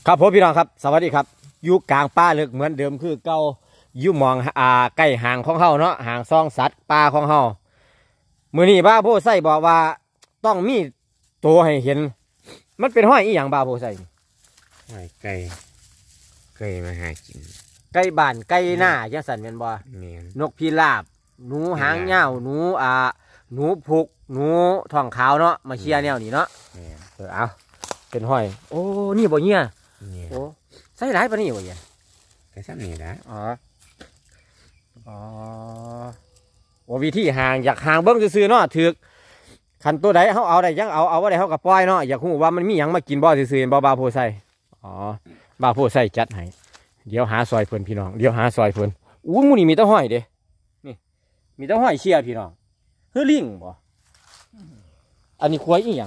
ครับผมพี่น้องครับสวัสดีครับอยู่กลางป่าลึกเหมือนเดิมคือเก่าอยู่มองใกล้ห่างของเฮาเนาะห่างซองสัตว์ป่าของเฮามื้อนี้บ้าโพไส้บอกว่าต้องมีตัวให้เห็นมันเป็นห้อยอีหยังบ้าโพไส้ห้อยไก่มาหากินไก่บ้านไก่หน้าจังซั่นแม่นบ่นกพิราบหนูหางยาวหนูพุกหนูท้องขาวเนาะมาเชียร์แนวนี้เนาะเอาเป็นห้อยโอ้นี่บ่เหี้ยโอ้ใส่หลายปานนี้บ่เหี้ยก็ซ้ำนี่ละว่าวิธีห่างอยากห่างเบิ้งซื่อๆเนาะถือขันตัวใดเขาเอาได้ยังเอาว่าได้เขากับปล่อยเนาะอยากรู้ว่ามันมีหยังมากินบ่ซื่อๆบ่บาโพไซบาโพไซจัดให้เดี๋ยวหาซอยเพิ่นพี่น้องเดี๋ยวหาซอยเพิ่นอู้มูนี่มีแต่ห้อยเด้นี่มีแต่ห้อยเชียร์พี่น้องเฮ้ยลิงบ่อันนี้ควายอีหยัง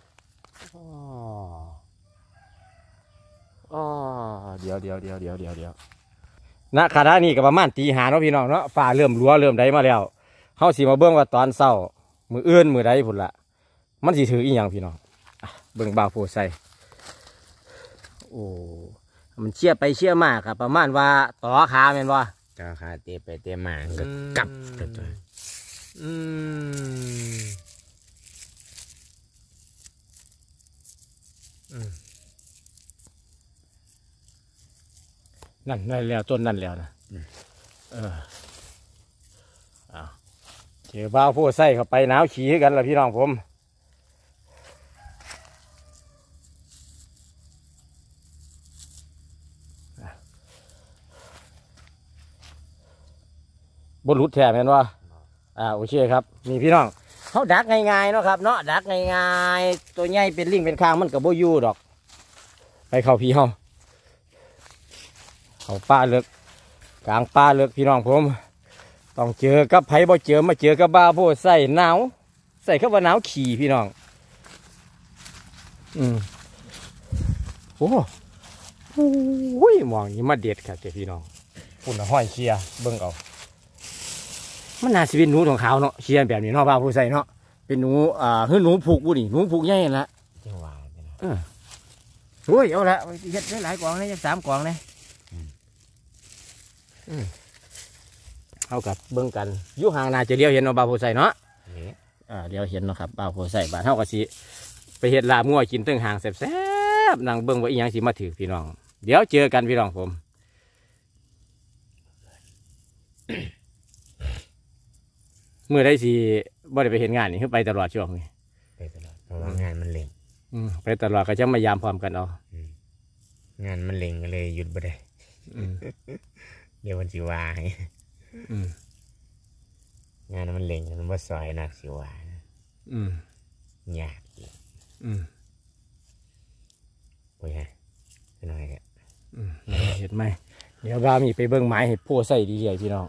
เดี๋ยวณขณะนี้ก็ประมาณตีหาเนาะพี่น้องเนาะฟ้าเริ่มรั้วเริ่มใดมาแล้วเฮาสิมาเบิ่งว่าตอนเช้ามื้ออื่นมื้อใดพุ่นละมันสิถืออีหยังพี่น้องเบิ่งบ่าวโพไซโอ้มันเชี่ยไปเชี่ยมากครับประมาณว่าต่อขาแม่นบ่ต่อขาเตะไปเตะมาก็กลับตัวนั่นแล้วต้นนั่นแล้วนะเจอบ้าวโพไส้เข้าไปหนาวขี้กันละพี่น้องผมบนรุดแถมเห็นว่าโอเคครับนี่พี่น้องเขาดักง่ายๆเนาะครับเนาะดักง่ายๆตัวใหญ่เป็นลิงเป็นคางมันกับโบยูดอกไปเข้าพี่เขาป่าเลือกกลางป่าเลือกพี่น้องผมต้องเจอกับไผ่บ่เจอมาเจอกับบ้าโพใส่หนาวใส่เข้าว่าหนาวขี่พี่น้องโอ้โหมองนี้มาเด็ดครับเจ้าพี่น้องปุ่นห้อยเชียเบิ้งเอามันน่าสิเป็นหนูของขาวเนาะเชียแบบนี้เนาะบ้าโพใส่เนาะเป็นหนูคือหนูผูกบุนี่หนูผูกใหญ่ละจังหวะโอ้ยเอาละเฮ็ดได้หลายกล่องเลย3 กล่องเลยเอากับเบิ้งกันอยู่ห่างนาจะเลี้ยวเห็นเอาบาโพไซเนาะเลี้ยวเห็นเนาะครับบาโพไซบ้านเท่ากับสิไปเห็ดลาบงัวกินตึ้งห่างแซ่บๆนั่งเบิ้งว่าอีหยังสิมาถือพี่น้องเดี๋ยวเจอกันพี่น้องผมเมื่อได้สิบ่ได้ไปเห็นงานนี่คือไปตลอดช่วงนี้ไปตลอดเพราะว่างานมันเล็งไปตลอดก็จะมายามพร้อมกันเอางานมันเล็งก็เลยหยุดบ่ได้เดี๋ยวมันสิวายงานมันเล็งมันว่าซอยนักสิวายยากโอ้ยฮะเป็นไงเนี่ยเห็นไหมเดี๋ยวบ้ามีไปเบิ้งไม้เห็ดพวกใส่ดีใหญ่พี่น้อง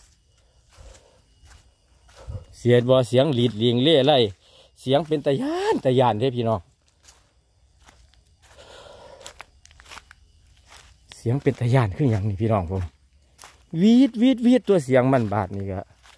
เสียดบ่เสียงหลีดเลียงเล่ไรเสียงเป็นตะยานเด้พี่น้องเสียงเป็นตะยานขึ้นอย่างนี้พี่น้องผมวีดตัวเสียงมันบาดนี่ก็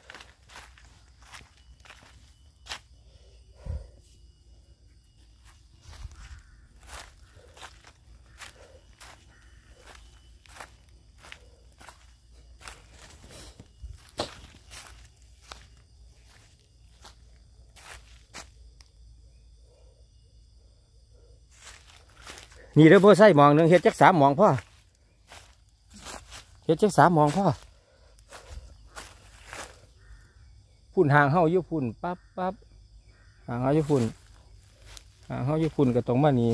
นี่เด้อพ่อใส่หมองหนึ่งเฮ็ดจัก3 หมองพ่อเฮ็ดจัก3 หมองพ่อพุ่นห่างเฮาอยู่พุ่นปั๊บห่างเฮาอยู่พุ่นก็ตรงมานี่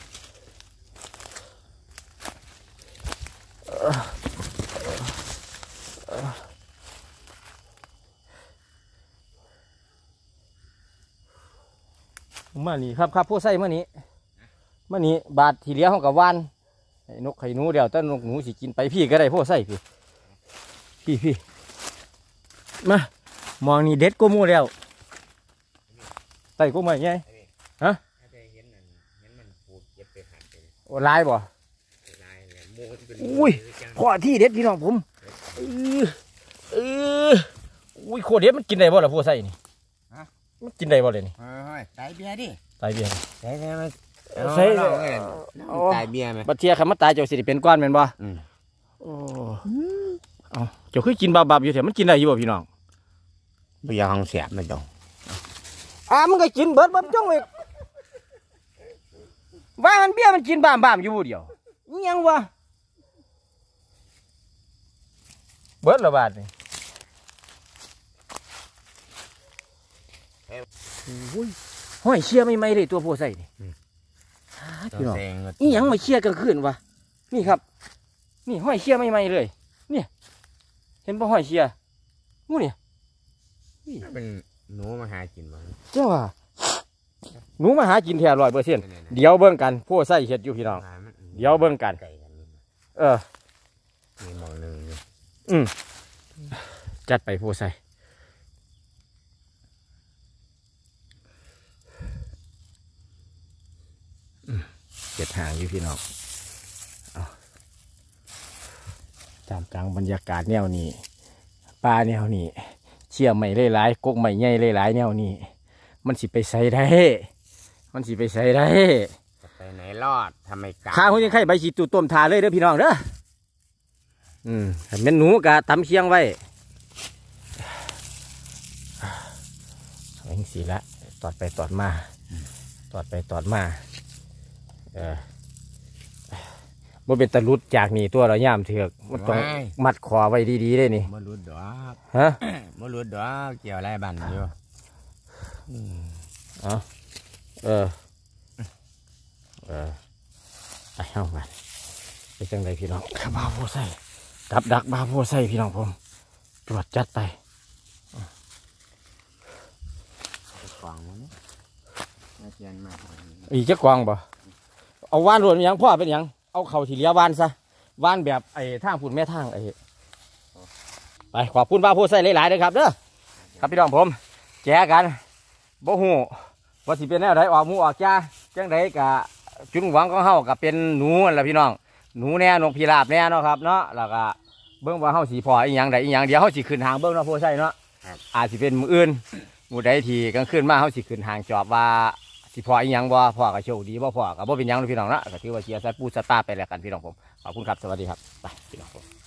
มานี่ครับพ่อใส่มานี่บาดทีเลี้ยงเขากับวานนกไข่หนูเดี๋ยวต้นนกหนูสิกินไปพี่ก็ได้พ่อใส่พี่มามองนี่เด็ดกูมูแล้วใส่กูมาไงฮะโอ้ลายบ่อุ้ยพ่อที่เด็ดพี่น้องผมอุ้ยโคเด็ดมันกินได้บ่ล่ะพ่อใส่นี่มันกินได้บ่เลยนี่ตายเบียร์ดิตายเบียร์ตายมันใส่ตายเบี้ยไหมบัดเทียคันมันตายเจ้าสิได้เป็นก้อนแม่นบ่โอ้เอาเจ้าคือกินบับๆอยู่แถวมันกินได้อยู่บ่พี่น้องบ่อยากของเสียบมันจ้องมันก็กินเบิดจ้องไว้ว่ามันเบี้ยมันกินบ้ามๆอยู่ผู้เดียวอิหยังวะเบิดละบาดนี่โอ้ยห้อยเชี่ยไม่เลยตัวโพไส้นี่พี่น้องอีหยังมาเชี่ยกลางคืนวะนี่ครับนี่ห้อยเชี่ยไม่เลยเนี่ยเห็นป่ะห้อยเชี่ยงูเนี่ยเป็นหนูมาหากินบ่เจ้าว่าหนูมาหากินแท้100%เดี๋ยวเบิ่งกันโพไส้เฮ็ดอยู่พี่น้องเดี๋ยวเบิ่งกันมีมองหนึ่งอยู่จัดไปโพไส้เก็บหางอยู่พี่น้องตามกลางบรรยากาศแนวนี้ปลาแนวนี้เชี่ยไม่หลายๆกกไม่ใหญ่หลายๆแนวนี้มันสิไปใส่ได้มันสิไปใส่ได้ไปไหนรอดทำไมกาข้าวยังไข่ใบฉีดตูต้มทาเลยเด้อพี่น้องเด้อเป็นหนูกะตำเคียงไว้เองสีละตอดไปตอดมาตอดไปตอดมาบ่เป็นตะลุดจากนี่ตัวเราย่ามเถือกมันต้องมัดคอไว้ดีๆได้นี่บ่รุดดอกฮะบ่รุดดอกเกี่ยวไรบันอยู่ไปเข้ามาไปจังไรพี่น้องบาโพไส้กับดักบาโพไส้พี่น้องผมตรวจจัดไปกวางมันเทียนมากอีกจะกวางบ่เอาว่านรวนยังพ่อเป็นยังเอาเข่าที่เลี้ยวว่านซะว่านแบบไอ้ทางพุ่นแม่ทางไอ้ไปขอบคุณบาโพไส้หลายๆเลยครับเด้อครับพี่น้องผมแจกันบ่หูว่าสิเป็นแนวใดออกมูออกจ้าจังใดกะจุดหวังของเฮากับเป็นหนูนั่นแหละพี่น้องหนูแน่นกพิราบแน่เนาะครับเนาะแล้วก็เบิ่งว่าเฮาสีพออีหยังใดอีหยังเดี๋ยวเฮาสิขึ้นหางเบิ่งเนาะโพไส้เนาะอาจสิเป็นมืออื่นมือใดที่กลางคืนมาเฮาสิขึ้นหางจอบว่าสิพออีหยังบ่พอก็โชคดีบ่พอก็บ่เป็นหยังพี่น้องเนาะก็ถือว่าเชียร์ใส่ปูสตาร์ไปแล้วกันพี่น้องผมขอบคุณครับสวัสดีครับไปพี่น้องผม